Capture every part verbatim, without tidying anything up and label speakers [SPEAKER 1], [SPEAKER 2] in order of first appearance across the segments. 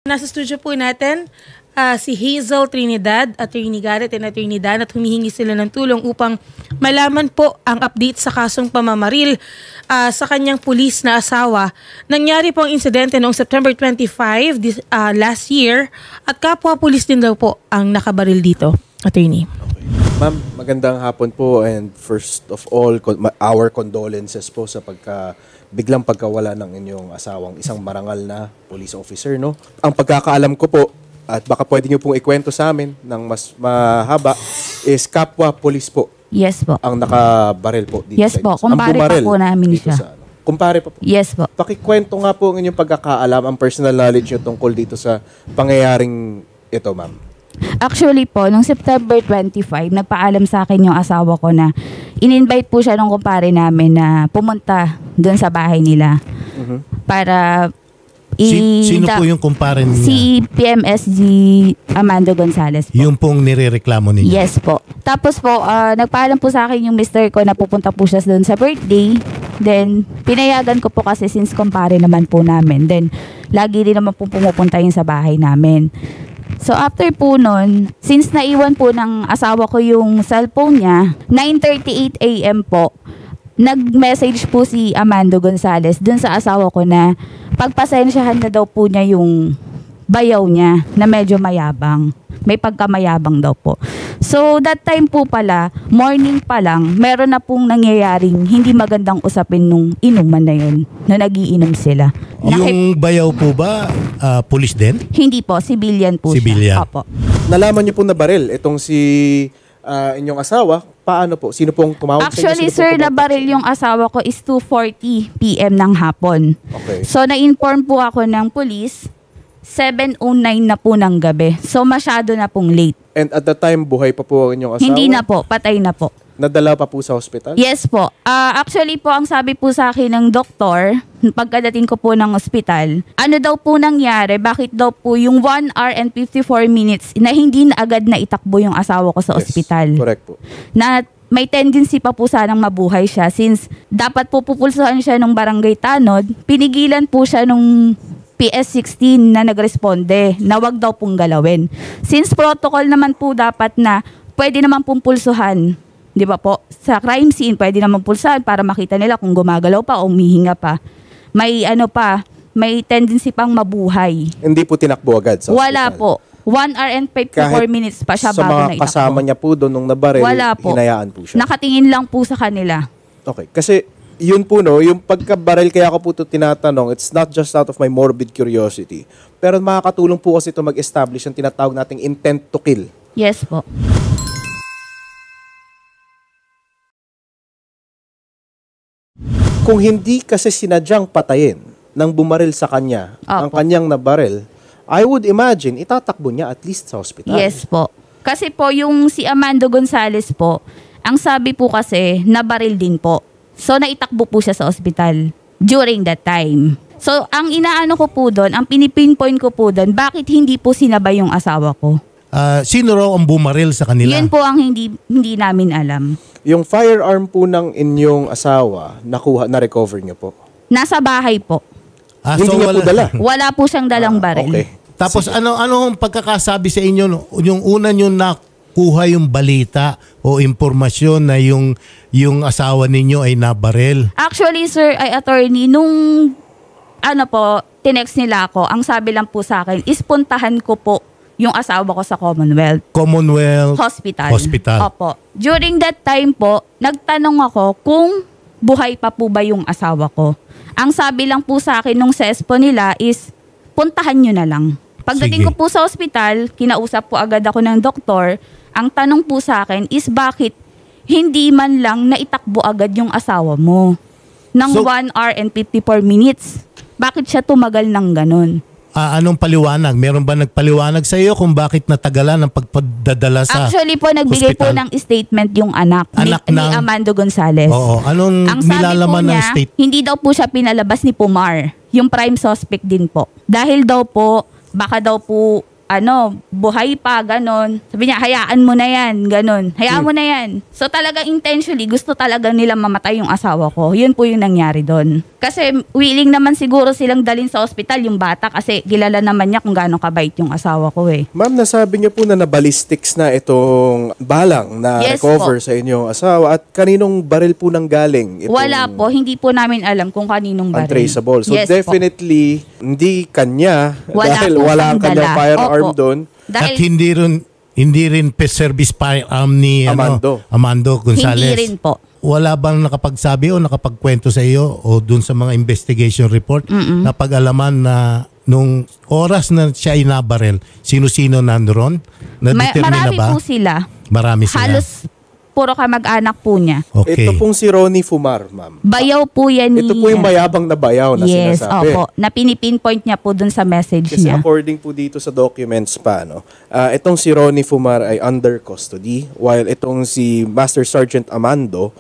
[SPEAKER 1] nasa studio po natin uh, si Hazel Trinidad, Attorney Garrett and Attorney Dan, at humihingi sila ng tulong upang malaman po ang update sa kasong pamamaril uh, sa kanyang pulis na asawa. Nangyari po ang insidente noong September twenty-fifth this, uh, last year, at kapwa pulis din daw po ang nakabaril dito, Attorney.
[SPEAKER 2] Okay. Ma'am, magandang hapon po, and first of all, our condolences po sa pagka biglang pagkawala ng inyong asawang isang marangal na police officer, no? Ang pagkakaalam ko po, at baka pwede niyo pong ikwento sa amin ng mas mahaba, is kapwa police po.
[SPEAKER 3] Yes po.
[SPEAKER 2] Ang nakabaril po dito.
[SPEAKER 3] Yes po, kumpare pa po namin siya.
[SPEAKER 2] Sa, ano? Kumpare pa po?
[SPEAKER 3] Yes po.
[SPEAKER 2] Pakikwento nga po ang inyong pagkakaalam, ang personal knowledge niyo tungkol dito sa pangyayaring ito, ma'am.
[SPEAKER 3] Actually po, nung September twenty-fifth, nagpaalam sa akin yung asawa ko na in-invite po siya ng kumpare namin na pumunta doon sa bahay nila. Mm-hmm. Para
[SPEAKER 4] i- Sino po yung kumpare niya?
[SPEAKER 3] Si P M S G Amando Gonzales po.
[SPEAKER 4] Yung pong nirereklamo ninyo?
[SPEAKER 3] Yes po. Tapos po, uh, nagpaalam po sa akin yung mister ko na pupunta po siya doon sa birthday. Then, pinayagan ko po kasi since kumpare naman po namin. Then, lagi din naman po pumupunta yun sa bahay namin. So after po nun, since naiwan po ng asawa ko yung cellphone niya, nine thirty-eight a m po, nag-message po si Amando Gonzales dun sa asawa ko na pagpasensyahan na daw po niya yung bayaw niya na medyo mayabang. May pagkamayabang daw po. So that time po pala, morning pa lang, meron na pong nangyayaring hindi magandang usapin nung inuman na yun, na nagiinom sila.
[SPEAKER 4] Yung bayaw po ba, uh, police din?
[SPEAKER 3] Hindi po, civilian po
[SPEAKER 4] civilian.
[SPEAKER 3] siya. Opo.
[SPEAKER 2] Nalaman niyo po na baril itong si uh, inyong asawa. Paano po? Sino pong tumawag?
[SPEAKER 3] Actually, sir, na baril yung asawa ko is two forty p m ng hapon.
[SPEAKER 2] Okay.
[SPEAKER 3] So, na-inform po ako ng police, seven oh nine na po ng gabi. So, masyado na pong late.
[SPEAKER 2] And at the time, buhay pa po ang inyong asawa?
[SPEAKER 3] Hindi na po, patay na po.
[SPEAKER 2] Nadala pa po sa hospital?
[SPEAKER 3] Yes po. Uh, actually po, ang sabi po sa akin ng doktor, pagkadating ko po ng ospital, ano daw po nangyari, bakit daw po yung one hour and fifty-four minutes na hindi na agad na itakbo yung asawa ko sa
[SPEAKER 2] yes,
[SPEAKER 3] ospital.
[SPEAKER 2] Correct po.
[SPEAKER 3] Na may tendency pa po sanang mabuhay siya since dapat po pupulsahan siya ng barangay Tanod, pinigilan po siya nung P S sixteen na nagresponde na wag daw pong galawin. Since protocol naman po dapat na pwede naman pong pulsuhan, di ba po? Sa crime scene, pwede naman pulsahan para makita nila kung gumagalaw pa o umihinga pa. May ano pa, may tendency pang mabuhay.
[SPEAKER 2] Hindi po tinakbo agad sa hospital?
[SPEAKER 3] Wala po. one hour and fifty-four minutes pa siya bago na itakbo.
[SPEAKER 2] Sa mga kasama niya po doon nung nabaril,
[SPEAKER 3] wala po.
[SPEAKER 2] Hinayaan po siya?
[SPEAKER 3] Nakatingin lang po sa kanila.
[SPEAKER 2] Okay. Kasi yun po, no, yung pagkabaril, kaya ako po ito tinatanong, it's not just out of my morbid curiosity. Pero makakatulong po kasi ito mag-establish ang tinatawag nating intent to kill.
[SPEAKER 3] Yes po.
[SPEAKER 2] Kung hindi kasi sinadyang patayin nang bumaril sa kanya,
[SPEAKER 3] Opo.
[SPEAKER 2] ang kanyang nabaril, I would imagine, itatakbo niya at least sa hospital.
[SPEAKER 3] Yes po. Kasi po, yung si Amando Gonzales po, ang sabi po kasi, nabaril din po. So, naitakbo po siya sa ospital during that time. So, ang inaano ko po doon, ang pinipinpoint ko po doon, bakit hindi po sinabay yung asawa ko?
[SPEAKER 4] Uh, sino raw ang bumaril sa kanila?
[SPEAKER 3] Yun po ang hindi hindi namin alam.
[SPEAKER 2] Yung firearm po ng inyong asawa, nakuha, na-recover niyo po?
[SPEAKER 3] Nasa bahay po.
[SPEAKER 4] Ah,
[SPEAKER 2] hindi
[SPEAKER 4] so
[SPEAKER 2] niya
[SPEAKER 4] wala,
[SPEAKER 2] po dala?
[SPEAKER 3] Wala po siyang dalang
[SPEAKER 2] Ah,
[SPEAKER 3] baril.
[SPEAKER 2] okay.
[SPEAKER 4] Tapos Sige. ano ano ang pagkakasabi sa inyo, no? Yung una niyo nakuha yung balita o impormasyon na yung yung asawa ninyo ay nabaril?
[SPEAKER 3] Actually, sir, ay attorney, nung ano po, tinext nila ako, ang sabi lang po sa akin, is puntahan ko po yung asawa ko sa Commonwealth.
[SPEAKER 4] Commonwealth
[SPEAKER 3] Hospital.
[SPEAKER 4] Hospital.
[SPEAKER 3] Opo. During that time po, nagtanong ako kung buhay pa po ba yung asawa ko. Ang sabi lang po sa akin nung sespo nila is, puntahan nyo na lang. Pagdating
[SPEAKER 4] Sige.
[SPEAKER 3] ko po sa ospital, kinausap po agad ako ng doktor. Ang tanong po sa akin is bakit hindi man lang naitakbo agad yung asawa mo ng
[SPEAKER 4] So,
[SPEAKER 3] one hour and fifty-four minutes. Bakit siya tumagal ng ganun?
[SPEAKER 4] Ah, anong paliwanag? Meron ba nagpaliwanag sa iyo kung bakit natagalan ang pagpadadala sa
[SPEAKER 3] Actually po, nagbigay
[SPEAKER 4] hospital?
[SPEAKER 3] po ng statement yung anak,
[SPEAKER 4] Anak
[SPEAKER 3] ni,
[SPEAKER 4] ng-
[SPEAKER 3] ni Amando Gonzales.
[SPEAKER 4] Oo. Anong
[SPEAKER 3] Ang sabi po
[SPEAKER 4] nilalaman ng
[SPEAKER 3] niya,
[SPEAKER 4] state?
[SPEAKER 3] hindi daw po siya pinalabas ni Pumar, yung prime suspect din po. Dahil daw po, baka daw po ano, buhay pa, ganon. Sabi niya, hayaan mo na yan, ganon. Hayaan mo na yan. So talagang intentionally, gusto talaga nila mamatay yung asawa ko. Yun po yung nangyari doon. Kasi willing naman siguro silang dalhin sa ospital yung bata kasi kilala naman niya kung gaano kabait yung asawa ko eh.
[SPEAKER 2] Ma'am, nasabi niyo po na na-ballistics na itong balang na
[SPEAKER 3] Yes
[SPEAKER 2] recover
[SPEAKER 3] po.
[SPEAKER 2] sa inyong asawa at kaninong baril po nang galing? Itong
[SPEAKER 3] Wala po, hindi po namin alam kung kaninong baril.
[SPEAKER 2] untraceable. So
[SPEAKER 3] Yes po.
[SPEAKER 2] definitely, hindi kanya
[SPEAKER 3] Wala
[SPEAKER 2] dahil
[SPEAKER 3] po
[SPEAKER 2] wala
[SPEAKER 3] siyang
[SPEAKER 2] ang kanyang
[SPEAKER 3] dala.
[SPEAKER 2] firearm
[SPEAKER 3] Opo.
[SPEAKER 2] doon.
[SPEAKER 3] Dahil
[SPEAKER 4] At hindi rin hindi rin pe service firearm ni
[SPEAKER 2] Amando.
[SPEAKER 4] ano, Amando Gonzales.
[SPEAKER 3] hindi rin po.
[SPEAKER 4] Wala bang nakapagsabi o nakapagkwento sa iyo o dun sa mga investigation report na pag-alaman na nung oras na siya inabarel, sino-sino nandoon?
[SPEAKER 3] Ma-
[SPEAKER 4] Na-determine na
[SPEAKER 3] marami
[SPEAKER 4] ba?
[SPEAKER 3] po sila.
[SPEAKER 4] Marami sila.
[SPEAKER 3] Halos puro kamag-anak po niya.
[SPEAKER 4] Okay.
[SPEAKER 2] Ito pong si Ronnie Fumar, ma'am.
[SPEAKER 3] Bayaw po yan ni...
[SPEAKER 2] Ito po yung mayabang na bayaw na
[SPEAKER 3] yes,
[SPEAKER 2] sinasabi.
[SPEAKER 3] opo. Na pinipinpoint niya po dun sa message
[SPEAKER 2] Kasi
[SPEAKER 3] niya.
[SPEAKER 2] according po dito sa documents pa, no, ah, itong si Ronnie Fumar ay under custody while itong si Master Sergeant Amando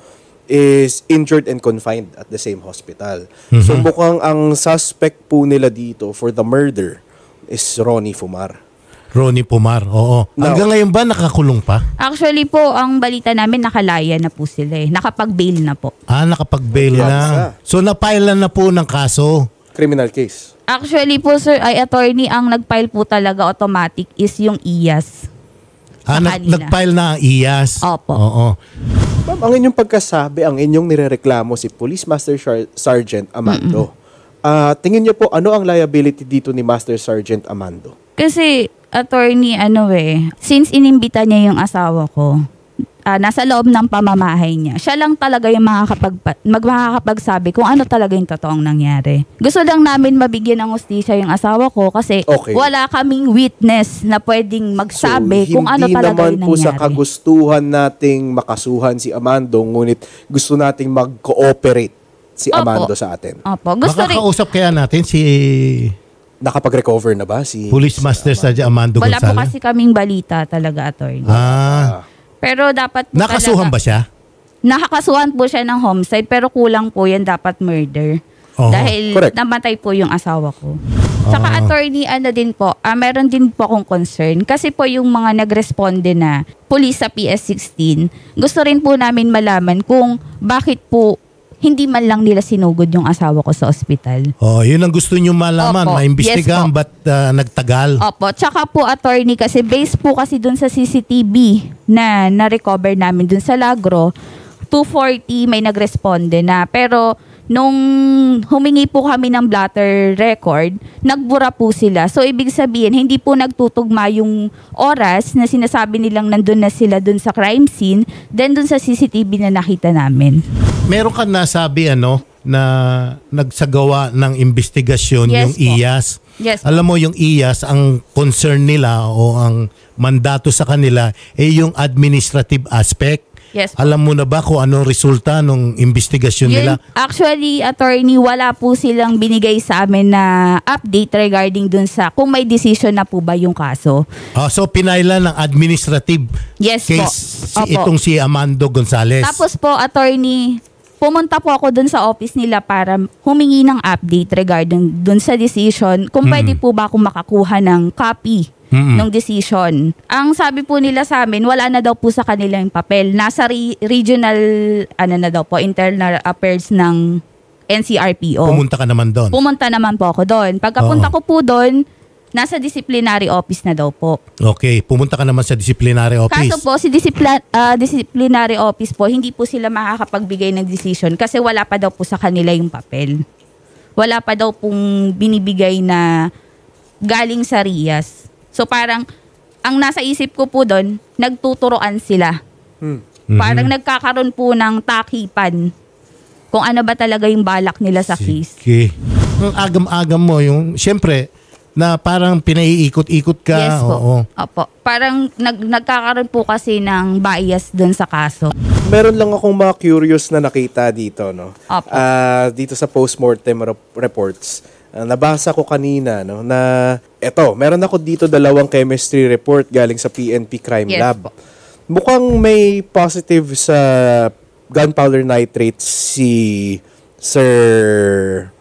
[SPEAKER 2] is injured and confined at the same hospital. So mukhang ang suspect po nila dito for the murder is Ronnie Fumar.
[SPEAKER 4] Ronnie Pumar, oo.
[SPEAKER 2] Now-
[SPEAKER 4] Hanggang ngayon ba nakakulong pa?
[SPEAKER 3] Actually po, ang balita namin nakalaya na po sila eh. Nakapag-bail na po.
[SPEAKER 4] Ah, nakapag-bail
[SPEAKER 2] Okay.
[SPEAKER 4] na. So napile na po ng kaso.
[SPEAKER 2] Criminal case.
[SPEAKER 3] Actually po sir, ay attorney, ang nag-file po talaga automatic is yung I A S.
[SPEAKER 4] Ah,
[SPEAKER 3] Sa
[SPEAKER 4] nag-
[SPEAKER 3] kanila.
[SPEAKER 4] nag-file na ang I A S.
[SPEAKER 3] Opo.
[SPEAKER 4] Oo.
[SPEAKER 2] Ma'am, ang inyong pagkasabi, ang inyong nirereklamo si Police Master Char- Sergeant Amando. Ah, tingin niyo po, ano ang liability dito ni Master Sergeant Amando?
[SPEAKER 3] Kasi attorney, ano eh, since inimbita niya yung asawa ko, ah, nasa loob ng pamamahay niya, siya lang talaga yung makakapag, mag, makakapagsabi kung ano talaga yung totoong nangyari. Gusto lang namin mabigyan ng hustisya yung asawa ko kasi
[SPEAKER 2] Okay.
[SPEAKER 3] wala kaming witness na pwedeng magsabi kung ano talaga
[SPEAKER 2] hindi
[SPEAKER 3] yung
[SPEAKER 2] naman po sa
[SPEAKER 3] nangyari.
[SPEAKER 2] kagustuhan nating makasuhan si Amando, ngunit gusto nating mag-cooperate si
[SPEAKER 3] Opo.
[SPEAKER 2] Amando sa atin.
[SPEAKER 3] Opo, gusto rin.
[SPEAKER 4] Makakausap kaya natin si
[SPEAKER 2] Nakapag-recover na ba si
[SPEAKER 4] Police Master Sergeant Amando
[SPEAKER 3] Wala po
[SPEAKER 4] Gonzales?
[SPEAKER 3] kasi kaming balita talaga, attorney.
[SPEAKER 4] Ah,
[SPEAKER 3] Pero dapat po
[SPEAKER 4] nakasuhan
[SPEAKER 3] talaga-
[SPEAKER 4] ba siya?
[SPEAKER 3] Nakakasuhan po siya ng homicide pero kulang po yan dapat murder.
[SPEAKER 4] Oo.
[SPEAKER 3] Dahil
[SPEAKER 2] Correct.
[SPEAKER 3] namatay po yung asawa ko. Saka attorney, ano din po, ah, meron din po akong concern. Kasi po yung mga nagresponde na police sa P S sixteen, gusto rin po namin malaman kung bakit po hindi man lang nila sinugod yung asawa ko sa ospital.
[SPEAKER 4] Oh, yun ang gusto niyo malaman,
[SPEAKER 3] Opo.
[SPEAKER 4] maimbestigahan
[SPEAKER 3] Yes po.
[SPEAKER 4] ba't ah, nagtagal?
[SPEAKER 3] Opo, tsaka po attorney kasi based po kasi dun sa C C T V na na-recover namin dun sa Lagro, two forty may nagresponde na. Pero nung humingi po kami ng blatter record, nagbura po sila. So ibig sabihin, hindi po nagtutugma yung oras na sinasabi nilang nandun na sila dun sa crime scene, then dun sa C C T V na nakita namin.
[SPEAKER 4] Meron ka nasabi ano na nagsagawa ng investigasyon
[SPEAKER 3] Yes
[SPEAKER 4] yung
[SPEAKER 3] po.
[SPEAKER 4] I A S.
[SPEAKER 3] Yes po.
[SPEAKER 4] Alam mo yung I A S, ang concern nila o ang mandato sa kanila ay yung administrative aspect.
[SPEAKER 3] Yes po.
[SPEAKER 4] Alam mo na ba kung anong resulta ng investigasyon nila?
[SPEAKER 3] Yun, actually, attorney, wala po silang binigay sa amin na update regarding dun sa kung may decision na po ba yung kaso.
[SPEAKER 4] Ah, so pinaila ng administrative
[SPEAKER 3] Yes po.
[SPEAKER 4] case si,
[SPEAKER 3] Opo.
[SPEAKER 4] itong si Amando Gonzales.
[SPEAKER 3] Tapos po, attorney, pumunta po ako dun sa office nila para humingi ng update regarding dun sa decision. Kung pwede po ba akong makakuha ng copy
[SPEAKER 4] Mm-mm.
[SPEAKER 3] ng decision. Ang sabi po nila sa amin, wala na daw po sa kanila yung papel. Nasa re- regional, ano na daw po, internal affairs ng N C R P O.
[SPEAKER 4] Pumunta ka naman doon.
[SPEAKER 3] Pumunta naman po ako doon. Pagkapunta
[SPEAKER 4] Oo.
[SPEAKER 3] ko po doon, nasa disciplinary office na daw po.
[SPEAKER 4] Okay, pumunta ka naman sa disciplinary office.
[SPEAKER 3] Kaso po, si discipla- ah, disciplinary office po, hindi po sila makakapagbigay ng decision kasi wala pa daw po sa kanila yung papel. Wala pa daw pong binibigay na galing sa R I A S. So parang, ang nasa isip ko po doon, nagtuturoan sila.
[SPEAKER 2] Hmm.
[SPEAKER 3] Parang nagkakaroon po ng takipan kung ano ba talaga yung balak nila sa case.
[SPEAKER 4] Okay. Ang agam-agam mo, yung, siyempre, na parang pinaiikot-ikot ka.
[SPEAKER 3] Yes po.
[SPEAKER 4] Oo.
[SPEAKER 3] Opo. Parang nag, nagkakaroon po kasi ng bias doon sa kaso.
[SPEAKER 2] Meron lang akong mga curious na nakita dito, no?
[SPEAKER 3] Opo.
[SPEAKER 2] Ah, dito sa postmortem rep- reports. Ah, nabasa ko kanina, no, na eto, meron ako dito dalawang chemistry report galing sa P N P Crime
[SPEAKER 3] Yes
[SPEAKER 2] Lab.
[SPEAKER 3] po.
[SPEAKER 2] Mukhang may positive sa gunpowder nitrate si Sir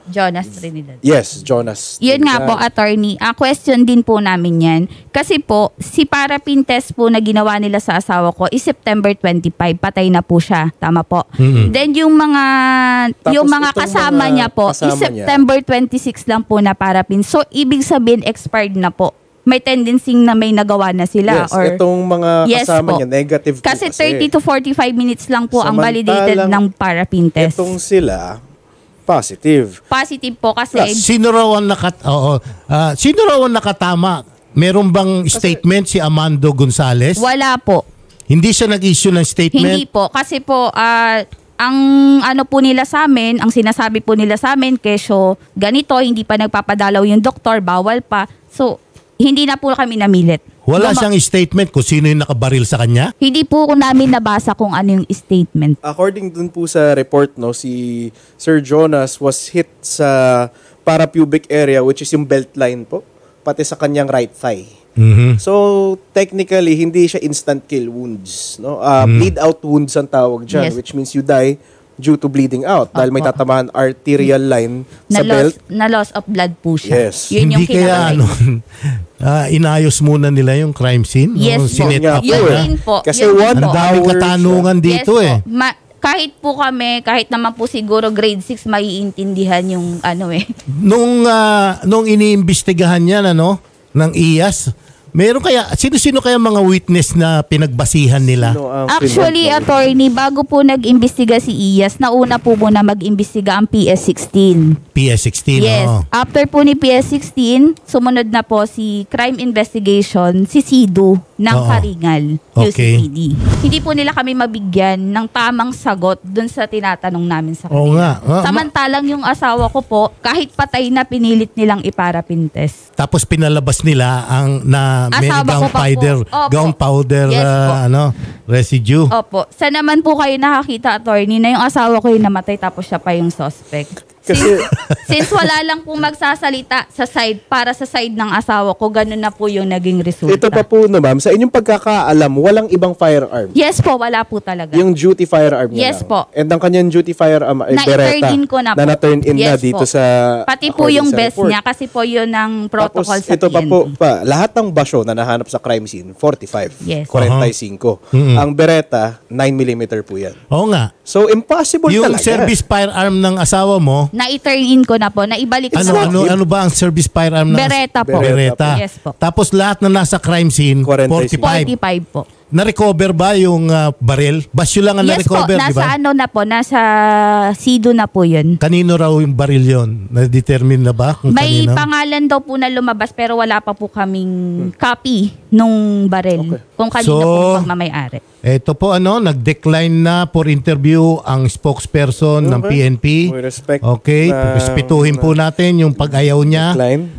[SPEAKER 3] Jonas Trinidad.
[SPEAKER 2] Yes, Jonas.
[SPEAKER 3] Yun nga po,
[SPEAKER 2] Trinidad.
[SPEAKER 3] attorney. Ah, question din po namin yan. Kasi po, si parapin test po na ginawa nila sa asawa ko is September twenty-five. Patay na po siya. Tama po.
[SPEAKER 4] Mm-mm.
[SPEAKER 3] Then yung mga
[SPEAKER 2] Tapos
[SPEAKER 3] yung mga
[SPEAKER 2] itong
[SPEAKER 3] kasama
[SPEAKER 2] mga
[SPEAKER 3] niya po
[SPEAKER 2] kasama
[SPEAKER 3] is
[SPEAKER 2] niya.
[SPEAKER 3] September twenty-six lang po na parapin. So, ibig sabihin expired na po. May tendency na may nagawa na sila.
[SPEAKER 2] Yes,
[SPEAKER 3] or
[SPEAKER 2] itong mga
[SPEAKER 3] Yes
[SPEAKER 2] kasama
[SPEAKER 3] po.
[SPEAKER 2] niya, negative po
[SPEAKER 3] Kasi thirty to forty-five minutes lang po ang
[SPEAKER 2] Samantalang
[SPEAKER 3] validated ng parapin test.
[SPEAKER 2] Itong sila, positive.
[SPEAKER 3] Positive po kasi
[SPEAKER 4] Sino raw ang nakat oo, ah, sino raw ang nakatama? Meron bang statement si Amando Gonzales?
[SPEAKER 3] wala po.
[SPEAKER 4] Hindi siya nag-issue ng statement.
[SPEAKER 3] Hindi po. Kasi po, ah, ang ano po nila sa amin, ang sinasabi po nila sa amin, kesyo ganito, hindi pa nagpapadalaw yung doktor, bawal pa. So, hindi na po kami namilit.
[SPEAKER 4] Wala
[SPEAKER 3] Guma-
[SPEAKER 4] siyang statement kung sino yung nakabaril sa kanya?
[SPEAKER 3] Hindi po namin nabasa kung ano yung statement.
[SPEAKER 2] According dun po sa report, no, si Sir Jonas was hit sa parapubic area, which is yung belt line po, pati sa kanyang right thigh.
[SPEAKER 4] Mhm.
[SPEAKER 2] So, technically, hindi siya instant kill wounds. No? Uh, Bleed out wounds ang tawag dyan,
[SPEAKER 3] Yes.
[SPEAKER 2] which means you die due to bleeding out. Dahil may
[SPEAKER 3] Opo.
[SPEAKER 2] tatamaan arterial line
[SPEAKER 3] Na
[SPEAKER 2] sa belt.
[SPEAKER 3] loss, na loss of blood po siya.
[SPEAKER 2] Yes.
[SPEAKER 3] Yun yung
[SPEAKER 4] Hindi kaya
[SPEAKER 3] kinakailangan.
[SPEAKER 4] ano, ah, inayos muna nila yung crime scene?
[SPEAKER 3] Yes
[SPEAKER 4] O,
[SPEAKER 3] po.
[SPEAKER 4] sinet
[SPEAKER 2] Nga
[SPEAKER 4] up
[SPEAKER 3] Yun
[SPEAKER 4] nila?
[SPEAKER 3] din po.
[SPEAKER 2] Kasi
[SPEAKER 3] Yun
[SPEAKER 2] one
[SPEAKER 3] din
[SPEAKER 4] Ang
[SPEAKER 3] po.
[SPEAKER 4] daming
[SPEAKER 2] hour
[SPEAKER 4] katanungan dito
[SPEAKER 3] yes
[SPEAKER 4] eh.
[SPEAKER 3] Po. Ma- kahit po kami, kahit naman po siguro grade six, maiintindihan yung ano eh.
[SPEAKER 4] Nung ah, nung iniimbestigahan niya ano ng I A S, meron kaya sino-sino kaya mga witness na pinagbasihan nila?
[SPEAKER 2] Sino ang
[SPEAKER 3] Actually,
[SPEAKER 2] pinag-
[SPEAKER 3] attorney, bago po nag-imbestiga si I A S, nauna po muna mag-imbestiga ang P S sixteen.
[SPEAKER 4] P S sixteen.
[SPEAKER 3] Yes.
[SPEAKER 4] oo.
[SPEAKER 3] After po ni P S sixteen, sumunod na po si Crime Investigation, si S I D U ng
[SPEAKER 4] Oo.
[SPEAKER 3] Karingal,
[SPEAKER 4] Okay.
[SPEAKER 3] U C P D. Hindi po nila kami mabigyan ng tamang sagot dun sa tinatanong namin sa
[SPEAKER 4] Oo
[SPEAKER 3] kanila.
[SPEAKER 4] nga. Ah,
[SPEAKER 3] Samantalang yung asawa ko po, kahit patay na, pinilit nilang iparapin test.
[SPEAKER 4] Tapos pinalabas nila ang na may
[SPEAKER 3] Asawa ko pa po.
[SPEAKER 4] gunpowder,
[SPEAKER 3] Opo.
[SPEAKER 4] gunpowder
[SPEAKER 3] Yes
[SPEAKER 4] ah,
[SPEAKER 3] po.
[SPEAKER 4] ano, residue.
[SPEAKER 3] Opo. Sa naman po kayo nakakita, attorney, na yung asawa ko yung namatay tapos siya pa yung suspect.
[SPEAKER 2] Kasi,
[SPEAKER 3] Since wala lang pong magsasalita sa side, para sa side ng asawa ko, ganun na po yung naging resulta.
[SPEAKER 2] ito pa po no, ma'am, sa inyong pagkakaalam, walang ibang firearm.
[SPEAKER 3] Yes po, wala po talaga.
[SPEAKER 2] Yung duty firearm niya
[SPEAKER 3] Yes
[SPEAKER 2] lang.
[SPEAKER 3] po.
[SPEAKER 2] And ang kanyang duty firearm ay
[SPEAKER 3] Na-turn
[SPEAKER 2] Beretta.
[SPEAKER 3] in ko na po.
[SPEAKER 2] Na-turn in na
[SPEAKER 3] Yes
[SPEAKER 2] dito
[SPEAKER 3] po.
[SPEAKER 2] sa
[SPEAKER 3] Pati po
[SPEAKER 2] according
[SPEAKER 3] yung
[SPEAKER 2] sa
[SPEAKER 3] best
[SPEAKER 2] report.
[SPEAKER 3] niya kasi po yun ang protocol
[SPEAKER 2] Tapos
[SPEAKER 3] sa
[SPEAKER 2] ito pa
[SPEAKER 3] P N P.
[SPEAKER 2] po, pa, lahat ng basyo na nahanap sa crime scene, forty-five.
[SPEAKER 3] Yes.
[SPEAKER 2] forty-five.
[SPEAKER 4] Mhm.
[SPEAKER 2] Ang Beretta, nine millimeter po yan.
[SPEAKER 4] Oo nga.
[SPEAKER 2] So, impossible
[SPEAKER 4] Yung
[SPEAKER 2] talaga.
[SPEAKER 4] service firearm ng asawa mo,
[SPEAKER 3] Na-turn in ko na po, naibalik ko
[SPEAKER 4] ano
[SPEAKER 3] na po.
[SPEAKER 4] ano ano ba ang service firearm ng
[SPEAKER 3] Beretta po.
[SPEAKER 4] Beretta.
[SPEAKER 3] Yes po.
[SPEAKER 4] Tapos lahat na nasa crime scene,
[SPEAKER 2] forty-five.
[SPEAKER 4] forty-five.
[SPEAKER 3] forty-five po.
[SPEAKER 4] Na-recover ba yung ah, baril? Basyo lang ang
[SPEAKER 3] Yes po,
[SPEAKER 4] na-recover, di
[SPEAKER 3] nasa
[SPEAKER 4] ba?
[SPEAKER 3] ano na po, nasa S I D U na po yun.
[SPEAKER 4] Kanino raw yung baril yon? Na-determine na ba kung
[SPEAKER 3] May
[SPEAKER 4] kanino?
[SPEAKER 3] pangalan daw po na lumabas pero wala pa po kaming copy nung baril.
[SPEAKER 2] Okay.
[SPEAKER 3] Kung kanino
[SPEAKER 4] So,
[SPEAKER 3] po magmamayari.
[SPEAKER 4] Ito po ano, nag-decline na for interview ang spokesperson ng P
[SPEAKER 2] Okay.
[SPEAKER 4] N P.
[SPEAKER 2] We respect
[SPEAKER 4] Okay,
[SPEAKER 2] na-
[SPEAKER 4] respetuhin po natin yung pag-ayaw niya.
[SPEAKER 2] Decline.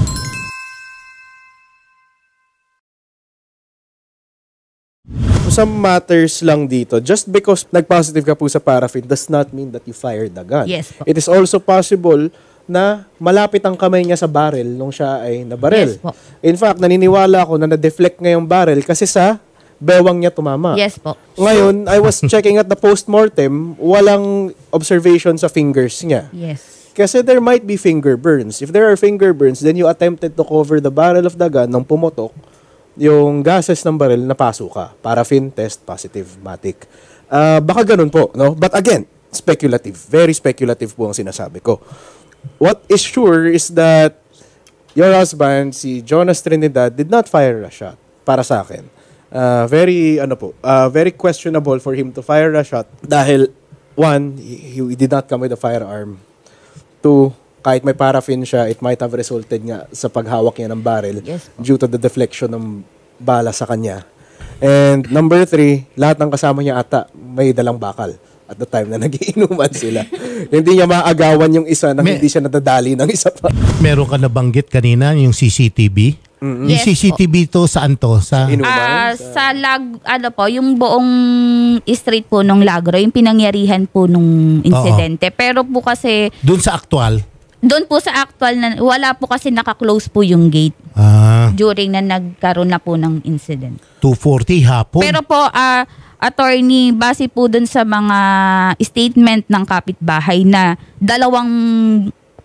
[SPEAKER 2] Some matters lang dito. Just because nag-positive ka po sa paraffin does not mean that you fired the gun.
[SPEAKER 3] Yes po.
[SPEAKER 2] It is also possible na malapit ang kamay niya sa barrel nung siya ay nabaril.
[SPEAKER 3] Yes po.
[SPEAKER 2] In fact, naniniwala ako na na-deflect nga yung barrel kasi sa bewang niya tumama.
[SPEAKER 3] Yes po.
[SPEAKER 2] Ngayon, I was checking at the post-mortem, walang observation sa fingers niya.
[SPEAKER 3] Yes.
[SPEAKER 2] Kasi there might be finger burns. If there are finger burns, then you attempted to cover the barrel of the gun nang pumutok yung gases ng barrel, napasok ka. Paraffin test positive, matic. Ah, baka ganun po, no? But again, speculative. Very speculative po ang sinasabi ko. What is sure is that your husband, si Jonas Trinidad, did not fire a shot. Para sa akin. Ah, very, ano po, ah, very questionable for him to fire a shot dahil, one, he, he did not come with a firearm. Two, kahit may paraffin siya, it might have resulted nga sa paghawak niya ng barrel
[SPEAKER 3] Yes po.
[SPEAKER 2] due to the deflection ng bala sa kanya. And number three, lahat ng kasama niya ata may dalang bakal at the time na nagiinuman sila. Hindi niya maagawan yung isa nang
[SPEAKER 4] May-
[SPEAKER 2] hindi siya nadadali ng isa pa.
[SPEAKER 4] Meron ka nabanggit kanina yung C C T V. Yung
[SPEAKER 3] Yes
[SPEAKER 4] C C T V to saan to? Sa
[SPEAKER 2] Inuman?
[SPEAKER 3] Ah, sa lag ano po, yung buong street po nung Lagro, yung pinangyarihan po nung insidente. Pero po kasi
[SPEAKER 4] doon sa actual.
[SPEAKER 3] doon po sa actual na wala po kasi naka-close po yung gate
[SPEAKER 4] Ah,
[SPEAKER 3] during na nagkaroon na po ng incident.
[SPEAKER 4] two forty hapon.
[SPEAKER 3] Pero po, ah, attorney, base po dun sa mga statement ng kapitbahay na dalawang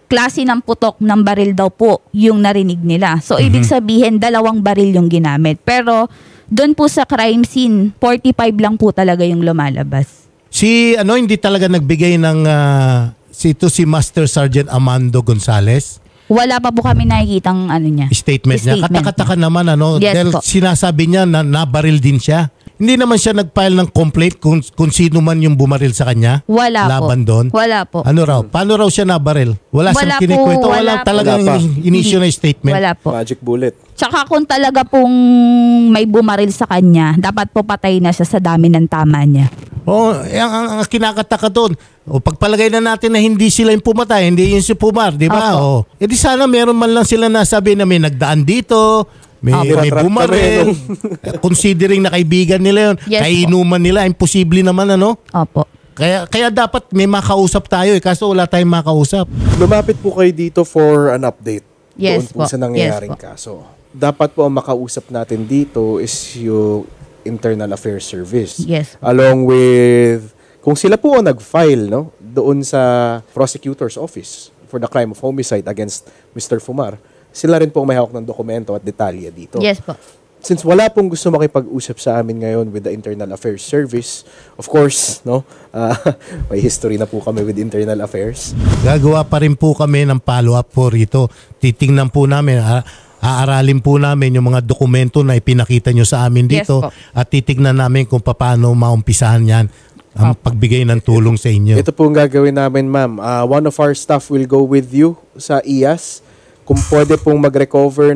[SPEAKER 3] klase ng putok ng baril daw po yung narinig nila. So, ibig sabihin, dalawang baril yung ginamit. Pero, doon po sa crime scene, forty-five lang po talaga yung lumalabas.
[SPEAKER 4] Si ano hindi talaga nagbigay ng uh, si ito si Master Sergeant Amando Gonzales.
[SPEAKER 3] Wala pa po kami nakikitang ano niya.
[SPEAKER 4] Statement, niya.
[SPEAKER 3] Statement
[SPEAKER 4] Katakataka
[SPEAKER 3] niya.
[SPEAKER 4] naman ano
[SPEAKER 3] Yes
[SPEAKER 4] dahil
[SPEAKER 3] po.
[SPEAKER 4] sinasabi niya na nabaril din siya. Hindi naman siya nag-file ng complaint kung, kung sino man yung bumaril sa kanya.
[SPEAKER 3] Wala
[SPEAKER 4] Laban
[SPEAKER 3] po.
[SPEAKER 4] doon.
[SPEAKER 3] Wala po.
[SPEAKER 4] Ano raw? Paano raw siya nabaril? Wala,
[SPEAKER 3] Wala
[SPEAKER 4] siyang
[SPEAKER 3] po,
[SPEAKER 4] kinikwento. Wala,
[SPEAKER 3] wala po.
[SPEAKER 4] talagang
[SPEAKER 2] Wala pa.
[SPEAKER 4] in-issue na statement.
[SPEAKER 3] Wala po.
[SPEAKER 2] Magic bullet.
[SPEAKER 3] Tsaka kung talaga pong may bumaril sa kanya, dapat po patay na siya sa dami ng tama niya.
[SPEAKER 4] Oh, ang, ang, ang kinakataka doon. O pagpalagay na natin na hindi sila yung pumatay, hindi yung si Pumar, di ba? O,
[SPEAKER 3] Opo.
[SPEAKER 4] eh di sana meron man lang sila nasabi na may nagdaan dito, may,
[SPEAKER 3] Opo.
[SPEAKER 4] may bumaril. Considering na kaibigan nila yun,
[SPEAKER 3] Yes po.
[SPEAKER 4] kainuman nila, imposible naman ano.
[SPEAKER 3] Opo.
[SPEAKER 4] Kaya kaya dapat may makausap tayo eh, kaso wala tayong makausap.
[SPEAKER 2] Lumapit po kayo dito for an update
[SPEAKER 3] Yes
[SPEAKER 2] doon po
[SPEAKER 3] po.
[SPEAKER 2] sa nangyayaring
[SPEAKER 3] Yes po.
[SPEAKER 2] kaso. Dapat po ang makausap natin dito is yung Internal Affairs Service.
[SPEAKER 3] Yes.
[SPEAKER 2] Along with, kung sila po ang nag-file no, doon sa prosecutor's office for the crime of homicide against Mister Fumar, sila rin po ang may hawak ng dokumento at detalye dito.
[SPEAKER 3] Yes po.
[SPEAKER 2] Since wala pong gusto makipag-usap sa amin ngayon with the Internal Affairs Service, of course, no, uh, may history na po kami with Internal Affairs.
[SPEAKER 4] Gagawa pa rin po kami ng follow-up po rito. Titingnan po namin, a- aaralin po namin yung mga dokumento na ipinakita nyo sa amin
[SPEAKER 3] Yes
[SPEAKER 4] dito
[SPEAKER 3] po.
[SPEAKER 4] at titignan namin kung paano maumpisahan yan ang pagbigay ng tulong sa inyo.
[SPEAKER 2] Ito po ang gagawin namin, ma'am. Uh, one of our staff will go with you sa I A S. Kung pwede pong mag-recover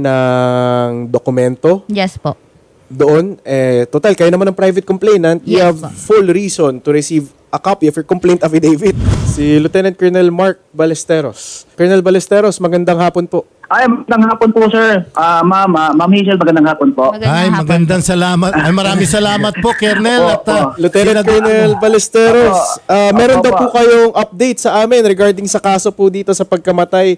[SPEAKER 2] ng dokumento
[SPEAKER 3] Yes po.
[SPEAKER 2] doon, eh, total, kayo naman ang private complainant, you
[SPEAKER 3] Yes,
[SPEAKER 2] have
[SPEAKER 3] po.
[SPEAKER 2] full reason to receive a copy of your complaint affidavit. Si Lieutenant Colonel Mark Ballesteros. Colonel Ballesteros, magandang hapon po.
[SPEAKER 5] Ay, magandang hapon po, sir. Ah, ma'am, ah, Ma'am Hazel, magandang hapon po.
[SPEAKER 3] Magandang
[SPEAKER 4] Ay,
[SPEAKER 3] hapon.
[SPEAKER 4] magandang salamat. Ay, maraming salamat po, Colonel. At,
[SPEAKER 5] Opo.
[SPEAKER 4] uh,
[SPEAKER 2] Lieutenant
[SPEAKER 4] sinag-
[SPEAKER 2] Colonel Ballesteros,
[SPEAKER 5] Opo.
[SPEAKER 2] ah, meron
[SPEAKER 5] Opo
[SPEAKER 2] daw po
[SPEAKER 5] po.
[SPEAKER 2] kayong update sa amin regarding sa kaso po dito sa pagkamatay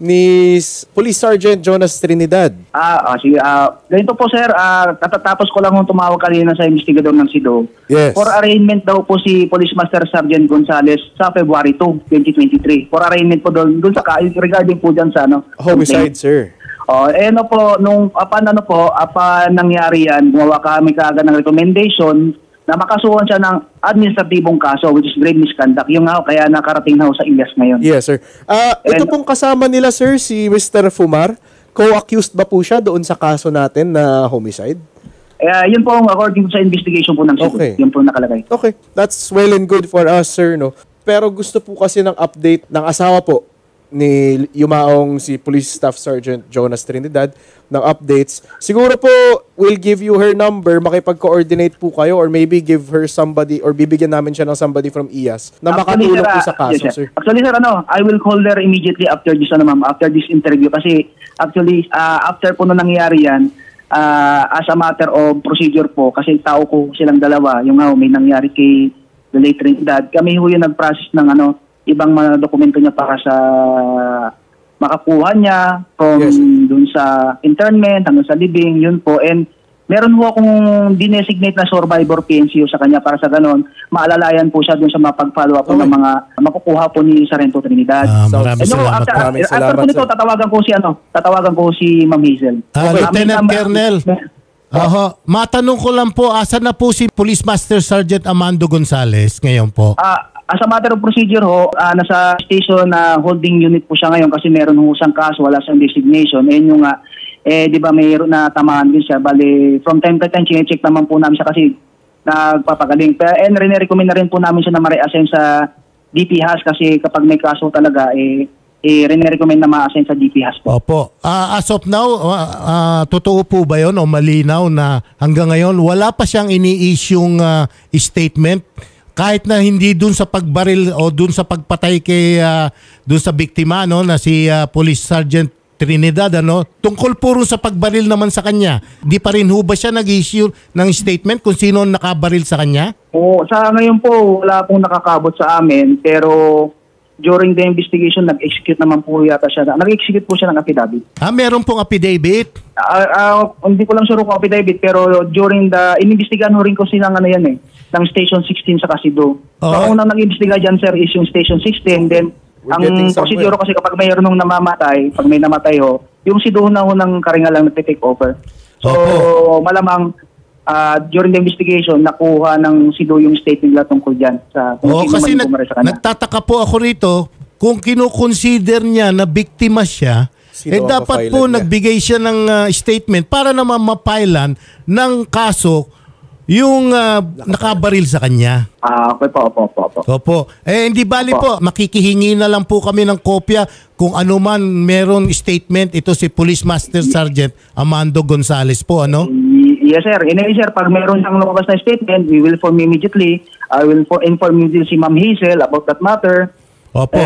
[SPEAKER 2] ni S- Police Sergeant Jonas Trinidad.
[SPEAKER 5] Ah, ah, sige. Ah, ganito po, sir. Ah, katatapos ko lang yung tumawag kanina sa investigador ng S I D O.
[SPEAKER 2] Yes.
[SPEAKER 5] For arraignment daw po si Police Master Sergeant Gonzales sa February second, twenty twenty-three. For arraignment po doon, doon sa ka- regarding po dyan sa ano.
[SPEAKER 2] Homicide,
[SPEAKER 5] complaint.
[SPEAKER 2] sir.
[SPEAKER 5] Oh, eh ano po, nung apan ano po, apan nangyari yan, gumawa kami kaagad ng recommendation na makasuhan siya ng administratibong kaso, which is grave misconduct. Yung nga, kaya nakarating na ho sa I A S ngayon.
[SPEAKER 2] Yes, sir. Ah, ito
[SPEAKER 5] And-
[SPEAKER 2] pong kasama nila, sir, si Mister Fumar. Co-accused ba po siya doon sa kaso natin na homicide?
[SPEAKER 5] Eh, yun po, according sa investigation po ng S I D O,
[SPEAKER 2] Okay.
[SPEAKER 5] yun po nakalagay.
[SPEAKER 2] Okay, that's well and good for us, sir, no? Pero gusto po kasi ng update ng asawa po ni yumaong si Police Staff Sergeant Jonas Trinidad ng updates. Siguro po, we'll give you her number, makipag-coordinate po kayo or maybe give her somebody or bibigyan namin siya ng somebody from I A S na
[SPEAKER 5] Actually,
[SPEAKER 2] makatulong po
[SPEAKER 5] sir,
[SPEAKER 2] sa
[SPEAKER 5] ah,
[SPEAKER 2] kaso,
[SPEAKER 5] yes,
[SPEAKER 2] sir.
[SPEAKER 5] Actually, sir, ano, I will call her immediately after this, ano, ma'am, after this interview. Kasi, actually, ah, after po na nangyari yan, ah, as a matter of procedure po, kasi tao ko silang dalawa, yung nga, may nangyari kay the late Trinidad, kami ho yung nag-process ng, ano, ibang mga dokumento niya para sa makakuha niya from
[SPEAKER 2] Yes.
[SPEAKER 5] dun sa internment hanggang sa living, yun po. And meron ho akong dinesignate na survivor P N C O sa kanya para sa ganon, maalalayan po siya dun sa mapag-follow up po
[SPEAKER 2] Okay.
[SPEAKER 5] ng mga makukuha po ni Sargento Trinidad.
[SPEAKER 4] Ah,
[SPEAKER 2] So,
[SPEAKER 4] maraming
[SPEAKER 5] And no,
[SPEAKER 4] salamat
[SPEAKER 5] after,
[SPEAKER 4] po.
[SPEAKER 2] Maraming
[SPEAKER 5] after
[SPEAKER 2] salamat,
[SPEAKER 5] po nito,
[SPEAKER 2] sir.
[SPEAKER 5] tatawagan ko si ano, tatawagan ko si Ma'am Hazel.
[SPEAKER 4] Ah,
[SPEAKER 5] Okay.
[SPEAKER 4] Lieutenant
[SPEAKER 5] Ma'am-
[SPEAKER 4] Colonel. Oho, matanong ko lang po, asan na po si Police Master Sergeant Amando Gonzales ngayon po?
[SPEAKER 5] Ah, as a matter of procedure ho, ah, nasa station na holding unit po siya ngayon kasi meron ho siyang kaso, wala siyang designation. Eh yung nga, eh di ba mayroon na tamaan din siya. Bali, from time to time, chinecheck naman po namin siya kasi nagpapagaling. Pero and rin-recommend na rin po namin siya na ma-reassign sa D P H A S kasi kapag may kaso talaga, eh, eh rin-recommend na ma-assign sa D P H A S po.
[SPEAKER 4] Opo. Ah, as of now, ah, ah, totoo po ba yun o malinaw na hanggang ngayon wala pa siyang ini-issue'ng ah, statement kahit na hindi dun sa pagbaril o dun sa pagpatay kay ah, dun sa biktima no na si ah, Police Sergeant Trinidad ano tungkol puro sa pagbaril naman sa kanya. Di pa rin ho ba siya nag-issue ng statement kung sino ang nakabaril sa kanya?
[SPEAKER 5] Oo, sa ngayon po, wala pong nakakabot sa amin, pero during the investigation, nag-execute naman po yata siya. Nag-execute po siya ng affidavit.
[SPEAKER 4] Ah, meron pong affidavit.
[SPEAKER 5] Ah, ah, hindi ko lang sure kung affidavit, pero during the, inimbestigahan ho rin ko silang ano yan eh, ng Station sixteen sa Kasido. So,
[SPEAKER 4] Oo.
[SPEAKER 5] ang unang nag-imbestiga dyan, sir, is yung Station sixteen, then
[SPEAKER 2] We're getting
[SPEAKER 5] Ang
[SPEAKER 2] somewhere.
[SPEAKER 5] prosedur kasi kapag mayroon nung namamatay, pag may namatay ho, yung si doon na ho ng karinga lang nagte-take over. So,
[SPEAKER 4] Opo.
[SPEAKER 5] malamang ah, during the investigation, nakuha ng si Do yung statement nila tungkol dyan sa kung
[SPEAKER 4] Oo,
[SPEAKER 5] sino
[SPEAKER 4] kasi
[SPEAKER 5] man
[SPEAKER 4] nag,
[SPEAKER 5] yung bumaril sa kanya.
[SPEAKER 4] nagtataka po ako rito, kung kino-consider niya na biktima siya,
[SPEAKER 2] Sino
[SPEAKER 4] eh
[SPEAKER 2] ang
[SPEAKER 4] dapat
[SPEAKER 2] papailan
[SPEAKER 4] po
[SPEAKER 2] niya?
[SPEAKER 4] nagbigay siya ng ah, statement para naman mapailan ng kaso yung ah, nakabaril sa kanya.
[SPEAKER 5] Ah, okay po, opo, opo, opo.
[SPEAKER 4] Opo. Eh, hindi bali po. Makikihingi na lang po kami ng kopya kung ano man meron statement. Ito si Police Master Sergeant Amando Gonzales po, ano?
[SPEAKER 5] Y- Yes, sir. Anyway, sir, pag meron siyang lumabas na statement, we will inform immediately. I will for- inform immediately si Ma'am Hazel about that matter.
[SPEAKER 4] Opo.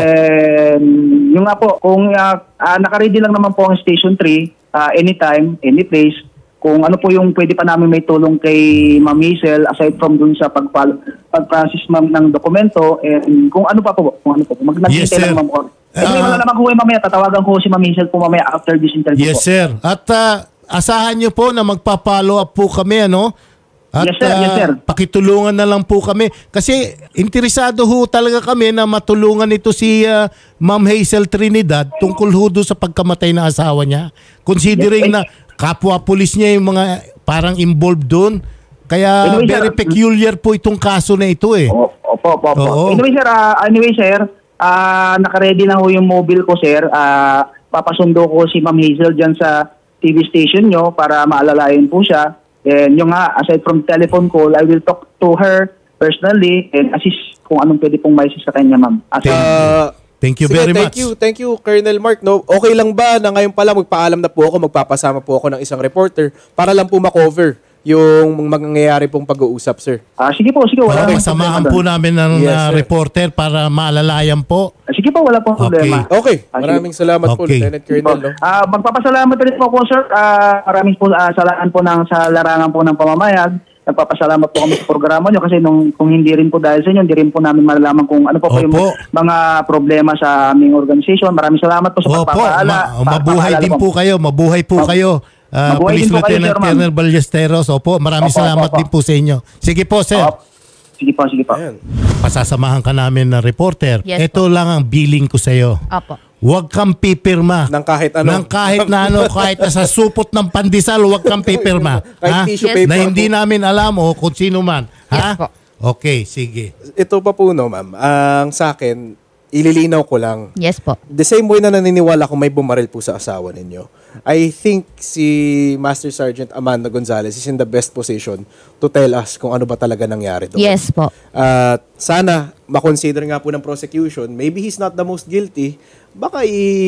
[SPEAKER 5] And yung nga po, kung uh, uh, nakaready lang naman po ang Station three, uh, anytime, any place, kung ano po yung pwede pa namin may tulong kay Ma'am Hazel aside from dun sa pag- pag-process ma'am ng dokumento, and kung ano pa po, kung ano po,
[SPEAKER 4] Yes,
[SPEAKER 5] mag-nagtintay
[SPEAKER 4] sir.
[SPEAKER 5] lang ma'am po. Anyway,
[SPEAKER 4] Ah.
[SPEAKER 5] wala naman ko kayo mamaya, tatawagan ko si Ma'am Hazel po mamaya after this interview
[SPEAKER 4] Yes,
[SPEAKER 5] po.
[SPEAKER 4] sir. At ah, asahan niyo po na magpa-follow up po kami, ano? At
[SPEAKER 5] Yes, sir. Yes,
[SPEAKER 4] ah,
[SPEAKER 5] sir.
[SPEAKER 4] pakitulungan na lang po kami. Kasi interesado ho talaga kami na matulungan ito si ah, Ma'am Hazel Trinidad tungkol ho doon sa pagkamatay ng asawa niya. Considering
[SPEAKER 5] Yes,
[SPEAKER 4] na kapwa-pulis niya yung mga parang involved doon. Kaya
[SPEAKER 5] Anyway, sir.
[SPEAKER 4] very peculiar po itong kaso na ito eh.
[SPEAKER 5] O- Opo, opo, opo.
[SPEAKER 4] Oo.
[SPEAKER 5] Anyway, sir, ah, anyway, sir, ah, naka-ready na ho yung mobile ko, sir. Ah, papasundo ko si Ma'am Hazel dyan sa T V station nyo para maalalayan po siya. And yung nga, aside from telephone call, I will talk to her personally and assist kung anong pwede pong ma-assist sa kanya, ma'am. As
[SPEAKER 2] Ah,
[SPEAKER 4] Thank you
[SPEAKER 2] sige,
[SPEAKER 4] very
[SPEAKER 2] thank
[SPEAKER 4] much.
[SPEAKER 2] you, thank you, Colonel Mark. No, okay lang ba na ngayon pala magpaalam na po ako, magpapasama po ako ng isang reporter para lang po makover yung mangyayari pong pag-uusap, sir.
[SPEAKER 5] Ah, sige po, sige, wala
[SPEAKER 4] Okay,
[SPEAKER 5] namang
[SPEAKER 4] samahan
[SPEAKER 5] problema
[SPEAKER 4] po
[SPEAKER 5] doon.
[SPEAKER 4] namin ng
[SPEAKER 2] Yes,
[SPEAKER 4] ah,
[SPEAKER 2] sir.
[SPEAKER 4] reporter para maalalayan po.
[SPEAKER 5] Ah, sige po, wala pong problema.
[SPEAKER 2] Okay,
[SPEAKER 5] Ah, sige.
[SPEAKER 2] maraming salamat po,
[SPEAKER 4] Okay.
[SPEAKER 2] Lieutenant Colonel. No?
[SPEAKER 5] Ah, magpapasalamat rin po ako, sir. Ah, maraming po ah, salaan po ng sa larangan po ng pamamayag. Nagpapasalamat po kami sa programa nyo kasi nung, kung hindi rin po dahil sa inyo, hindi rin po namin malalaman kung ano po, po yung
[SPEAKER 4] Opo.
[SPEAKER 5] mga problema sa aming organisasyon. Maraming salamat po sa
[SPEAKER 4] Opo,
[SPEAKER 5] pagpapaala.
[SPEAKER 4] ma- mabuhay
[SPEAKER 5] pagpapaalala
[SPEAKER 4] din po kayo, mabuhay po
[SPEAKER 5] Mab-
[SPEAKER 4] kayo. Ah,
[SPEAKER 5] Mabuhay
[SPEAKER 4] Police
[SPEAKER 5] din po kayo,
[SPEAKER 4] Lieutenant
[SPEAKER 5] sir, ma'am.
[SPEAKER 4] Colonel Ballesteros. Opo, maraming
[SPEAKER 5] Opo,
[SPEAKER 4] salamat
[SPEAKER 5] opo,
[SPEAKER 4] din po sa inyo. Sige po, sir.
[SPEAKER 5] Opo. Sige po, sige po.
[SPEAKER 2] Ayan.
[SPEAKER 4] Pasasamahan ka namin na reporter.
[SPEAKER 3] Yes
[SPEAKER 4] Ito lang ang billing ko sa iyo.
[SPEAKER 3] Opo.
[SPEAKER 4] Huwag kang pipirma.
[SPEAKER 2] Nang kahit ano.
[SPEAKER 4] Nang kahit na ano, kahit na sa supot ng pandesal, huwag kang pipirma.
[SPEAKER 2] Kahit tissue
[SPEAKER 3] Yes.
[SPEAKER 2] paper.
[SPEAKER 4] Na hindi namin alam o kung sino man. Ha?
[SPEAKER 3] Yes po.
[SPEAKER 4] Okay, sige.
[SPEAKER 2] Ito pa po, no, ma'am. Ang sa akin, ililinaw ko lang.
[SPEAKER 3] Yes po.
[SPEAKER 2] The same way na naniniwala kung may bumaril po sa asawa ninyo, I think si Master Sergeant Amanda Gonzales is in the best position to tell us kung ano ba talaga nangyari doon.
[SPEAKER 3] Yes po.
[SPEAKER 2] At sana, makonsider nga po ng prosecution, maybe he's not the most guilty, baka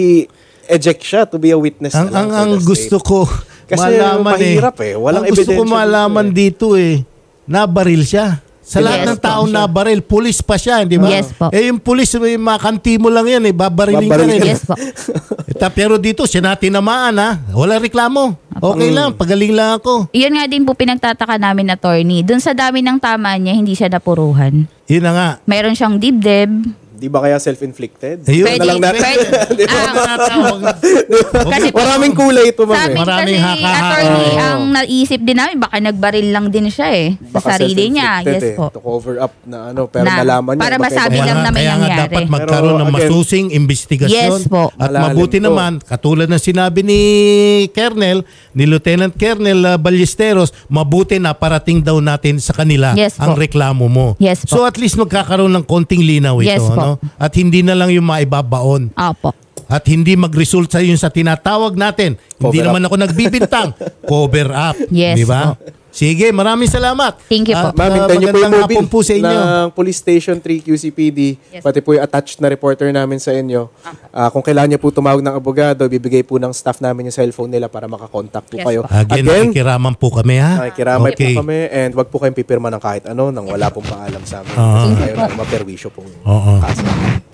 [SPEAKER 2] i-eject siya to be a witness
[SPEAKER 4] Ang
[SPEAKER 2] na lang
[SPEAKER 4] ang,
[SPEAKER 2] for
[SPEAKER 4] ang
[SPEAKER 2] the
[SPEAKER 4] gusto
[SPEAKER 2] state.
[SPEAKER 4] ko
[SPEAKER 2] Kasi
[SPEAKER 4] malaman
[SPEAKER 2] mahirap eh. Walang
[SPEAKER 4] ang gusto ko
[SPEAKER 2] ebidensya dito
[SPEAKER 4] malaman
[SPEAKER 2] eh.
[SPEAKER 4] dito eh. Nabaril siya. Sa lahat
[SPEAKER 3] Yes
[SPEAKER 4] ng
[SPEAKER 3] po.
[SPEAKER 4] taong nabaril, pulis pa siya, di ba?
[SPEAKER 3] Yes po.
[SPEAKER 4] Eh yung pulis, may makanti mo lang yan eh, babarilin ka
[SPEAKER 2] Babarilin
[SPEAKER 4] rin.
[SPEAKER 2] ka.
[SPEAKER 3] Yes po.
[SPEAKER 4] Eta, pero dito, siya na tinamaan ha. Wala reklamo. Okay lang, pagaling lang ako.
[SPEAKER 3] Iyon nga din po pinagtataka namin, attorney. Doon sa dami ng tama niya, hindi siya napuruhan.
[SPEAKER 4] Yun na nga.
[SPEAKER 3] Mayroon siyang dibdib.
[SPEAKER 2] Di ba kaya self-inflicted?
[SPEAKER 4] Ayun.
[SPEAKER 2] Na lang natin.
[SPEAKER 3] pwede. Ah, kasi po,
[SPEAKER 2] Maraming kulay ito, ma'am.
[SPEAKER 3] Sabi
[SPEAKER 2] eh.
[SPEAKER 4] Maraming
[SPEAKER 3] kasi,
[SPEAKER 4] haka-haka.
[SPEAKER 3] attorney,
[SPEAKER 2] Oo.
[SPEAKER 3] ang naisip din namin, baka nagbaril lang din siya eh. Sa
[SPEAKER 2] Baka
[SPEAKER 3] sarili niya.
[SPEAKER 2] self-inflicted
[SPEAKER 3] Yes
[SPEAKER 2] eh,
[SPEAKER 3] po.
[SPEAKER 2] To cover up na ano, pero
[SPEAKER 3] Na-
[SPEAKER 2] nalaman niya.
[SPEAKER 3] para
[SPEAKER 2] magkaiba
[SPEAKER 3] masabi
[SPEAKER 2] pa.
[SPEAKER 3] lang na may
[SPEAKER 4] kaya nga
[SPEAKER 3] nangyari.
[SPEAKER 4] dapat magkaroon
[SPEAKER 2] Pero,
[SPEAKER 4] ng
[SPEAKER 2] again,
[SPEAKER 4] masusing investigasyon.
[SPEAKER 3] Yes po.
[SPEAKER 4] At
[SPEAKER 2] Malalim
[SPEAKER 4] mabuti
[SPEAKER 2] to.
[SPEAKER 4] naman, katulad ng sinabi ni Colonel, ni Lieutenant Colonel uh, Ballesteros, mabuti na parating daw natin sa kanila
[SPEAKER 3] Yes
[SPEAKER 4] ang
[SPEAKER 3] po.
[SPEAKER 4] reklamo mo.
[SPEAKER 3] Yes po.
[SPEAKER 4] So at least magkakaroon ng konting linaw ito.
[SPEAKER 3] Yes po.
[SPEAKER 4] Ano? At hindi na lang yung maibabaon.
[SPEAKER 3] Opo.
[SPEAKER 4] At hindi mag-result sa yun sa tinatawag natin. Hindi
[SPEAKER 2] Cover
[SPEAKER 4] naman ako nagbibintang. Cover up.
[SPEAKER 3] Yes
[SPEAKER 4] Di ba?
[SPEAKER 3] po.
[SPEAKER 4] Sige, maraming salamat.
[SPEAKER 3] Thank you po.
[SPEAKER 4] At,
[SPEAKER 2] Ma'am,
[SPEAKER 4] uh,
[SPEAKER 2] hintayin niyo po yung
[SPEAKER 4] magandang
[SPEAKER 2] mobile
[SPEAKER 4] hapon po sa inyo.
[SPEAKER 2] ng Police Station three Q C P D,
[SPEAKER 3] Yes.
[SPEAKER 2] pati po yung attached na reporter namin sa inyo. Ah, kung kailangan niyo po tumawag ng abogado, bibigay po ng staff namin yung cellphone nila para makakontakt po
[SPEAKER 3] Yes
[SPEAKER 2] kayo.
[SPEAKER 3] po.
[SPEAKER 4] Again, nakikiraman po kami ha.
[SPEAKER 2] nakikiramay
[SPEAKER 4] Okay.
[SPEAKER 2] po kami and wag po kayong pipirma ng kahit ano nang wala pong paalam sa amin.
[SPEAKER 4] Ah.
[SPEAKER 2] Kayo na maperwisyo pong
[SPEAKER 4] Oo.
[SPEAKER 2] kaso.